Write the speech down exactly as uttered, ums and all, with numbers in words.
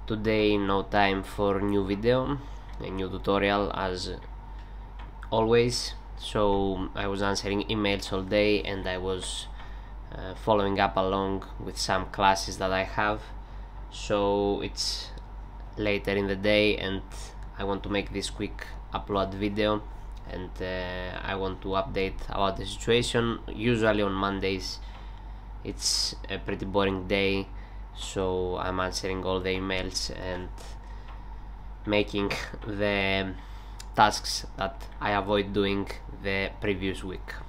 Today no time for new video, a new tutorial as always. So I was answering emails all day and I was uh, following up along with some classes that I have. So it's later in the day and I want to make this quick upload video, and uh, I want to update about the situation. Usually on Mondays it's a pretty boring day, so I'm answering all the emails and making the tasks that I avoid doing the previous week.